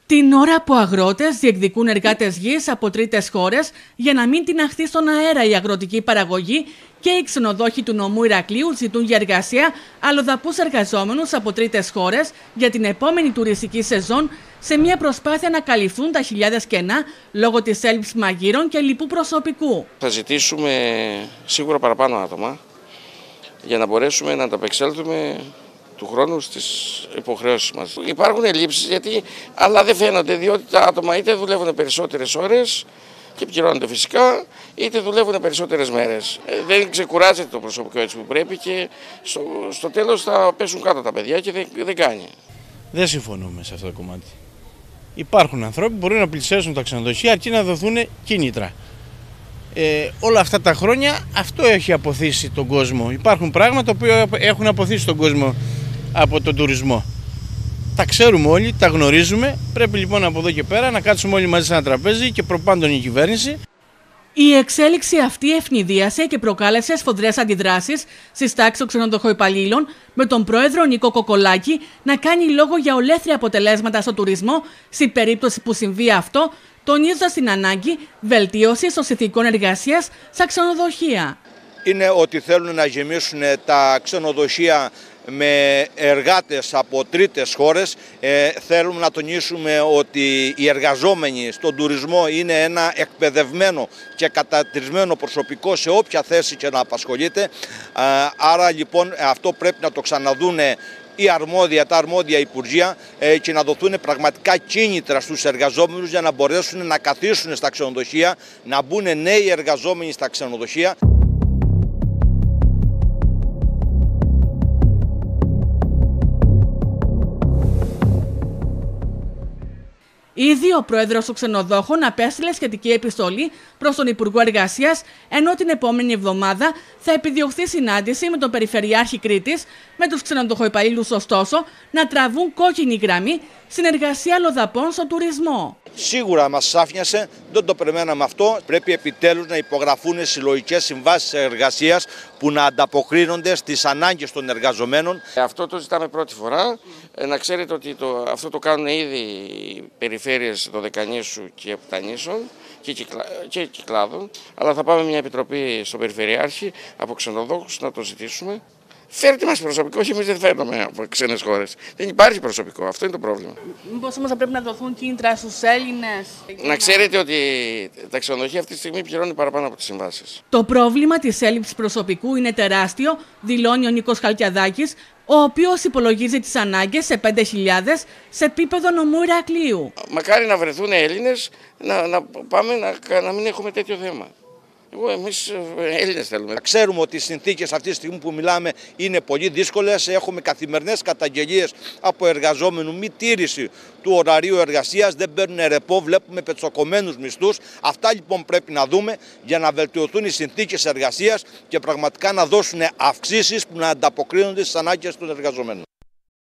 Την ώρα που αγρότες διεκδικούν εργάτες γης από τρίτες χώρες για να μην τιναχθεί στον αέρα η αγροτική παραγωγή και οι ξενοδόχοι του νομού Ηρακλείου ζητούν για εργασία αλλοδαπούς εργαζόμενους από τρίτες χώρες για την επόμενη τουριστική σεζόν σε μια προσπάθεια να καλυφθούν τα χιλιάδες κενά λόγω της έλλειψης μαγείρων και λοιπού προσωπικού. Θα ζητήσουμε σίγουρα παραπάνω άτομα για να μπορέσουμε να ανταπεξέλθουμε του χρόνου στις υποχρεώσεις μας. Υπάρχουν ελλείψεις αλλά δεν φαίνονται, διότι τα άτομα είτε δουλεύουν περισσότερες ώρες και πληρώνονται φυσικά, είτε δουλεύουν περισσότερες μέρες. Δεν ξεκουράζεται το προσωπικό έτσι που πρέπει και στο τέλος θα πέσουν κάτω τα παιδιά και δεν κάνει. Δεν συμφωνούμε σε αυτό το κομμάτι. Υπάρχουν ανθρώποι που μπορούν να πλησιάσουν τα ξενοδοχεία αρκεί να δοθούν κίνητρα. Όλα αυτά τα χρόνια αυτό έχει αποθήσει τον κόσμο. Υπάρχουν πράγματα που έχουν αποθήσει τον κόσμο από τον τουρισμό. Τα ξέρουμε όλοι, τα γνωρίζουμε. Πρέπει λοιπόν από εδώ και πέρα να κάτσουμε όλοι μαζί σε ένα τραπέζι και προπάντων η κυβέρνηση. Η εξέλιξη αυτή ευνηδίασε και προκάλεσε σφοδρές αντιδράσεις στις τάξεις των ξενοδοχοϊπαλλήλων, με τον πρόεδρο Νίκο Κοκολάκη να κάνει λόγο για ολέθρια αποτελέσματα στο τουρισμό, στην περίπτωση που συμβεί αυτό, τονίζοντας την ανάγκη βελτίωσης των συνθηκών εργασίας στα ξενοδοχεία. Είναι ότι θέλουν να γεμίσουν τα ξενοδοχεία με εργάτες από τρίτες χώρες. Θέλουμε να τονίσουμε ότι οι εργαζόμενοι στον τουρισμό είναι ένα εκπαιδευμένο και καταρτισμένο προσωπικό σε όποια θέση και να απασχολείται. Άρα λοιπόν αυτό πρέπει να το ξαναδούν τα αρμόδια υπουργεία και να δοθούν πραγματικά κίνητρα στους εργαζόμενους για να μπορέσουν να καθίσουν στα ξενοδοχεία, να μπουν νέοι εργαζόμενοι στα ξενοδοχεία. Ήδη ο πρόεδρος των ξενοδόχων απέστειλε σχετική επιστολή προς τον Υπουργό Εργασίας, ενώ την επόμενη εβδομάδα θα επιδιωχθεί συνάντηση με τον Περιφερειάρχη Κρήτης, με τους ξενοδοχοϊπαλλήλους ωστόσο να τραβούν κόκκινη γραμμή στην εργασία αλλοδαπών στον τουρισμό. Σίγουρα μας άφνιασε, δεν το περιμέναμε αυτό. Πρέπει επιτέλους να υπογραφούν συλλογικές συμβάσεις εργασίας που να ανταποκρίνονται στις ανάγκες των εργαζομένων. Αυτό το ζητάμε πρώτη φορά. Να ξέρετε ότι αυτό το κάνουν ήδη οι περιφέρειες Δωδεκανήσου και Επτανήσων και Κυκλάδων. Αλλά θα πάμε μια επιτροπή στον Περιφερειάρχη από ξενοδόχους να το ζητήσουμε. Φέρτε μας προσωπικό, όχι εμείς δεν φέρνουμε από ξένες χώρες. Δεν υπάρχει προσωπικό, αυτό είναι το πρόβλημα. Μήπως όμως θα πρέπει να δοθούν κίνητρα στους Έλληνες? Να ξέρετε ότι τα ξενοδοχεία αυτή τη στιγμή πληρώνουν παραπάνω από τις συμβάσεις. Το πρόβλημα της έλλειψης προσωπικού είναι τεράστιο, δηλώνει ο Νίκος Χαλκιαδάκης, ο οποίος υπολογίζει τις ανάγκες σε 5.000 σε επίπεδο νομού Ηρακλείου. Μακάρι να βρεθούν Έλληνες, να πάμε να μην έχουμε τέτοιο θέμα. Εμείς Έλληνες θέλουμε. Ξέρουμε ότι οι συνθήκες αυτή τη στιγμή που μιλάμε είναι πολύ δύσκολες. Έχουμε καθημερινές καταγγελίες από εργαζόμενους, μη τήρηση του ωραρίου εργασίας, δεν παίρνουν ρεπό, βλέπουμε πετσοκομμένους μισθούς. Αυτά λοιπόν πρέπει να δούμε για να βελτιωθούν οι συνθήκες εργασίας και πραγματικά να δώσουν αυξήσεις που να ανταποκρίνονται στις ανάγκες των εργαζομένων.